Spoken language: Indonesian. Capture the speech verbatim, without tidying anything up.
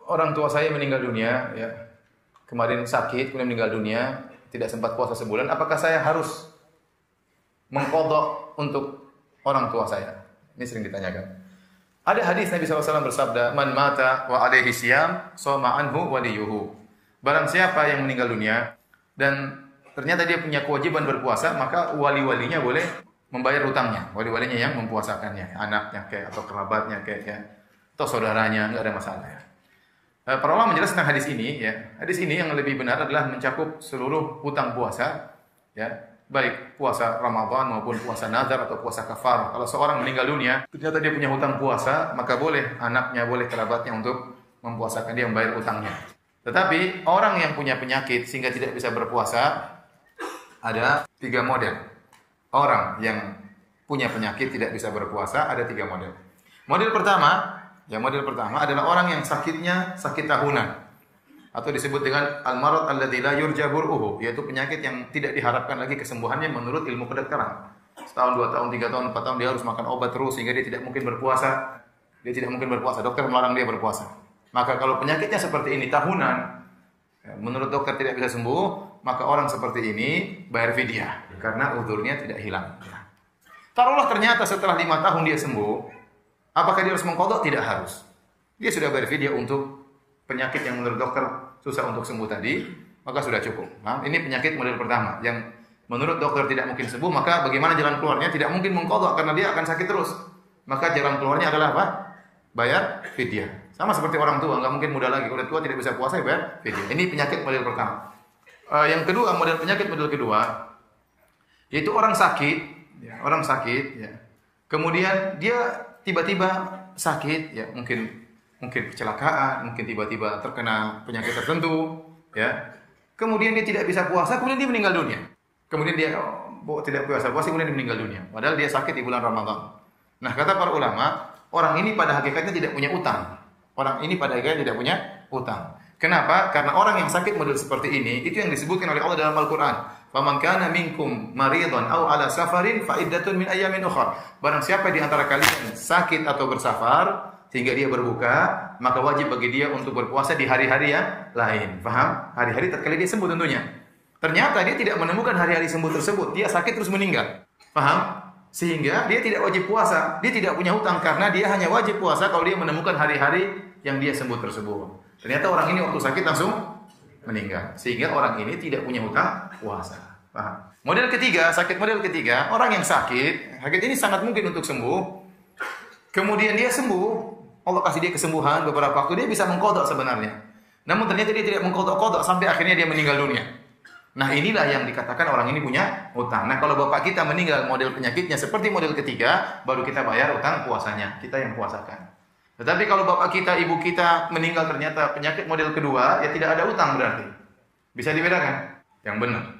orang tua saya meninggal dunia, ya. Kemarin sakit, kemudian meninggal dunia, tidak sempat puasa sebulan. Apakah saya harus mengqadha untuk orang tua saya? Ini sering ditanyakan. Ada hadis Nabi shallallahu alaihi wasallam bersabda, "Man mata wa alaihi syiyam, shoma anhu waliyuhu." Barang siapa yang meninggal dunia dan ternyata dia punya kewajiban berpuasa, maka wali-walinya boleh membayar hutangnya. Wali-walinya yang mempuasakannya, anaknya kayak atau kerabatnya kayak ya, atau saudaranya, enggak ada masalah ya. Para ulama menjelaskan hadis ini ya. Hadis ini yang lebih benar adalah mencakup seluruh hutang puasa ya, baik puasa Ramadan maupun puasa nazar atau puasa kafar. Kalau seorang meninggal dunia, ternyata dia punya hutang puasa, maka boleh anaknya, boleh kerabatnya untuk mempuasakan dia, membayar hutangnya. Tetapi orang yang punya penyakit sehingga tidak bisa berpuasa, ada tiga model. Orang yang punya penyakit tidak bisa berpuasa ada tiga model. Model pertama, ya model pertama adalah orang yang sakitnya sakit tahunan atau disebut dengan al-marad alladzi la yurja bur'uhu, yaitu penyakit yang tidak diharapkan lagi kesembuhannya menurut ilmu kedokteran. Setahun, dua tahun, tiga tahun, empat tahun dia harus makan obat terus sehingga dia tidak mungkin berpuasa. Dia tidak mungkin berpuasa. Dokter melarang dia berpuasa. Maka kalau penyakitnya seperti ini tahunan, menurut dokter tidak bisa sembuh, maka orang seperti ini bayar fidyah karena uzurnya tidak hilang. Taruhlah ternyata setelah lima tahun dia sembuh, apakah dia harus mengqadha? Tidak harus. Dia sudah bayar fidyah untuk penyakit yang menurut dokter susah untuk sembuh tadi, maka sudah cukup. Nah, ini penyakit model pertama yang menurut dokter tidak mungkin sembuh, maka bagaimana jalan keluarnya? Tidak mungkin mengqadha karena dia akan sakit terus. Maka jalan keluarnya adalah apa? Bayar fidyah. Sama seperti orang tua, nggak mungkin muda lagi. Udah tua tidak bisa puasa, bayar fidyah. Ini penyakit model pertama. Uh, yang kedua, model penyakit model kedua, yaitu orang sakit, ya, orang sakit, ya. Kemudian dia tiba-tiba sakit, ya mungkin mungkin kecelakaan, mungkin tiba-tiba terkena penyakit tertentu, ya. Kemudian dia tidak bisa puasa, kemudian dia meninggal dunia. Kemudian dia oh, tidak puasa puasa, kemudian dia meninggal dunia. Padahal dia sakit di bulan Ramadan. Nah, kata para ulama, orang ini pada hakikatnya tidak punya utang. Orang ini pada hakikatnya tidak punya utang. Kenapa? Karena orang yang sakit model seperti ini, itu yang disebutkan oleh Allah dalam Al-Quran. Faman kana minkum maridhan aw ala safarin fa iddatun min ayyamin ukhra. Barang siapa di antara kalian sakit atau bersafar sehingga dia berbuka, maka wajib bagi dia untuk berpuasa di hari-hari yang lain. Paham? Hari-hari tatkala dia sembuh tentunya. Ternyata dia tidak menemukan hari-hari sembuh tersebut. Dia sakit terus meninggal. Paham? Sehingga dia tidak wajib puasa. Dia tidak punya hutang karena dia hanya wajib puasa kalau dia menemukan hari-hari yang dia sembuh tersebut. Ternyata orang ini waktu sakit langsung meninggal. Sehingga orang ini tidak punya hutang puasa. Paham? Model ketiga, sakit model ketiga, orang yang sakit, sakit ini sangat mungkin untuk sembuh. Kemudian dia sembuh, Allah kasih dia kesembuhan beberapa waktu, dia bisa mengqadha sebenarnya. Namun ternyata dia tidak mengqadha sampai akhirnya dia meninggal dunia. Nah, inilah yang dikatakan orang ini punya hutang. Nah, kalau bapak kita meninggal model penyakitnya seperti model ketiga, baru kita bayar hutang puasanya, kita yang puasakan. Tetapi kalau bapak kita, ibu kita meninggal ternyata penyakit model kedua, ya tidak ada hutang berarti. Bisa dibedakan? Yang benar.